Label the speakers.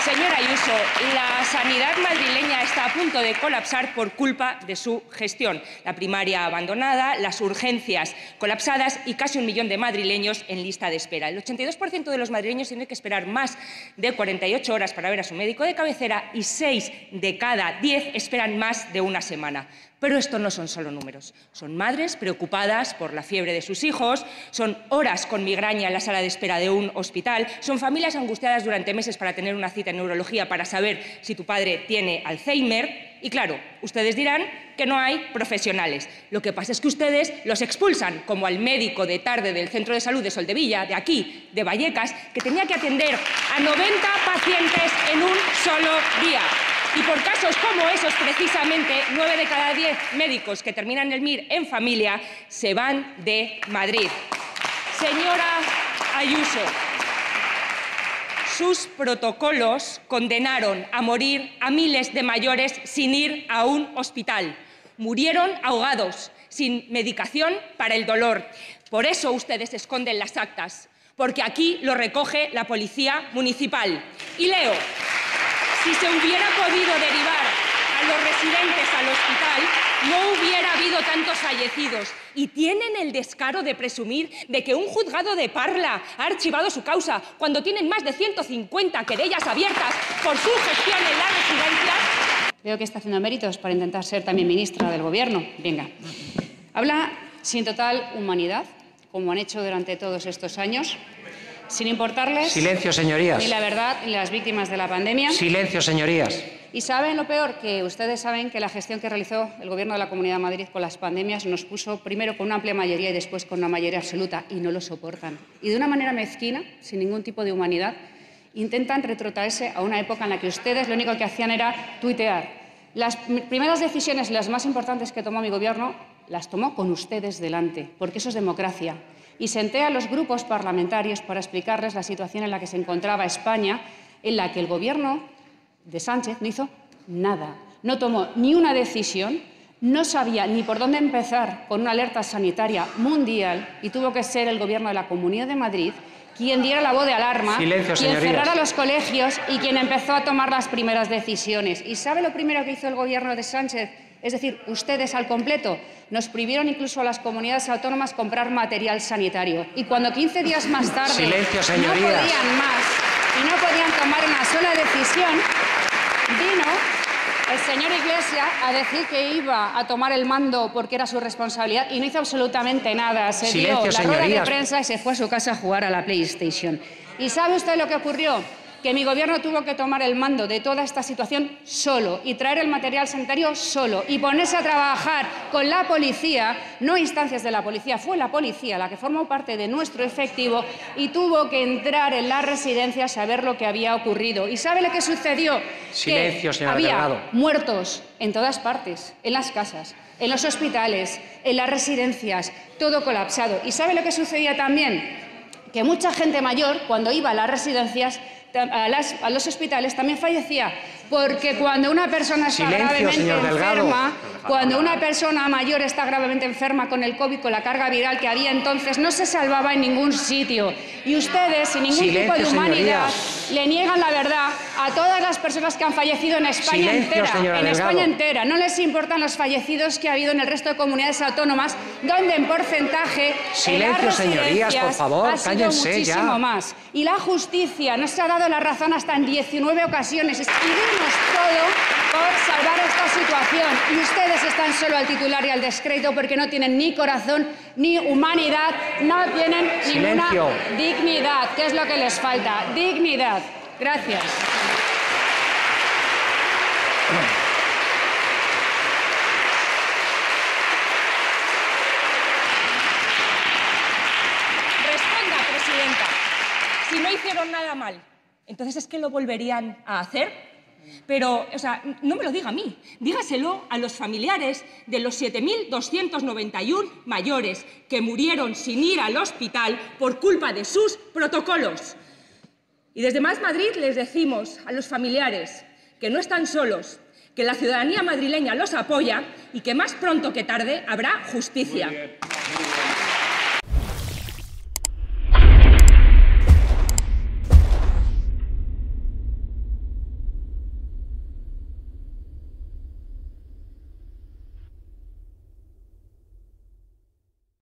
Speaker 1: Señora Ayuso, la sanidad madrileña está a punto de colapsar por culpa de su gestión. La primaria abandonada, las urgencias colapsadas y casi 1 millón de madrileños en lista de espera. El 82% de los madrileños tienen que esperar más de 48 horas para ver a su médico de cabecera y 6 de cada 10 esperan más de una semana. Pero esto no son solo números, son madres preocupadas por la fiebre de sus hijos, son horas con migraña en la sala de espera de un hospital, son familias angustiadas durante meses para tener una cita en neurología para saber si tu padre tiene Alzheimer. Y claro, ustedes dirán que no hay profesionales. Lo que pasa es que ustedes los expulsan, como al médico de tarde del Centro de Salud de Soldevilla, de aquí, de Vallecas, que tenía que atender a 90 pacientes en un solo día. Y por casos como esos, precisamente, 9 de cada 10 médicos que terminan el MIR en familia se van de Madrid. Señora Ayuso, sus protocolos condenaron a morir a miles de mayores sin ir a un hospital. Murieron ahogados, sin medicación para el dolor. Por eso ustedes esconden las actas, porque aquí lo recoge la Policía Municipal. Y leo: si se hubiera podido derivar a los residentes al hospital, no hubiera habido tantos fallecidos. Y tienen el descaro de presumir de que un juzgado de Parla ha archivado su causa cuando tienen más de 150 querellas abiertas por su gestión en las residencias.
Speaker 2: Veo que está haciendo méritos para intentar ser también ministra del Gobierno. Venga. Habla sin total humanidad, como han hecho durante todos estos años, sin importarles
Speaker 3: silencio, señorías,
Speaker 2: ni la verdad ni las víctimas de la pandemia.
Speaker 3: Silencio, señorías.
Speaker 2: Y saben lo peor, que ustedes saben que la gestión que realizó el Gobierno de la Comunidad de Madrid con las pandemias nos puso primero con una amplia mayoría y después con una mayoría absoluta, y no lo soportan. Y de una manera mezquina, sin ningún tipo de humanidad, intentan retrotraerse a una época en la que ustedes lo único que hacían era tuitear. Las primeras decisiones, las más importantes que tomó mi Gobierno, las tomó con ustedes delante, porque eso es democracia. Y senté a los grupos parlamentarios para explicarles la situación en la que se encontraba España, en la que el Gobierno de Sánchez no hizo nada, no tomó ni una decisión, no sabía ni por dónde empezar con una alerta sanitaria mundial y tuvo que ser el Gobierno de la Comunidad de Madrid quien diera la voz de alarma,
Speaker 3: silencio,
Speaker 2: quien
Speaker 3: señorías,
Speaker 2: cerrara los colegios y quien empezó a tomar las primeras decisiones. ¿Y sabe lo primero que hizo el Gobierno de Sánchez? Es decir, ustedes al completo nos prohibieron incluso a las comunidades autónomas comprar material sanitario. Y cuando 15 días más tarde
Speaker 3: silencio,
Speaker 2: no podían más y no podían tomar una sola decisión, vino el señor Iglesias a decir que iba a tomar el mando porque era su responsabilidad y no hizo absolutamente nada. Se dio la rueda de prensa y se fue a su casa a jugar a la PlayStation. ¿Y sabe usted lo que ocurrió? Que mi Gobierno tuvo que tomar el mando de toda esta situación solo y traer el material sanitario solo y ponerse a trabajar con la policía, no instancias de la policía, fue la policía la que formó parte de nuestro efectivo y tuvo que entrar en las residencias a ver lo que había ocurrido. ¿Y sabe lo que sucedió?
Speaker 3: Silencio,
Speaker 2: que
Speaker 3: señora
Speaker 2: había
Speaker 3: Delgado.
Speaker 2: Muertos en todas partes, en las casas, en los hospitales, en las residencias, todo colapsado. ¿Y sabe lo que sucedía también? Que mucha gente mayor, cuando iba a las residencias, a los hospitales, también fallecía, porque cuando una persona está gravemente enferma, cuando una persona mayor está gravemente enferma con el COVID, con la carga viral que había entonces, no se salvaba en ningún sitio. Y ustedes, sin ningún tipo de humanidad, le niegan la verdad a todas las personas que han fallecido en España entera. En España entera. No les importan los fallecidos que ha habido en el resto de comunidades autónomas, donde en porcentaje en las residencias,
Speaker 3: señorías, por favor,
Speaker 2: ha sido muchísimo más. Y la justicia nos ha dado la razón hasta en 19 ocasiones. Y dimos todo por salvar esta situación. Y ustedes están solo al titular y al descrédito porque no tienen ni corazón ni humanidad, no tienen ninguna dignidad, que es lo que les falta. Dignidad. Gracias.
Speaker 1: Responda, presidenta. Si no hicieron nada mal, entonces ¿es que lo volverían a hacer? Pero, o sea, no me lo diga a mí, dígaselo a los familiares de los 7.291 mayores que murieron sin ir al hospital por culpa de sus protocolos. Y desde Más Madrid les decimos a los familiares que no están solos, que la ciudadanía madrileña los apoya y que más pronto que tarde habrá justicia.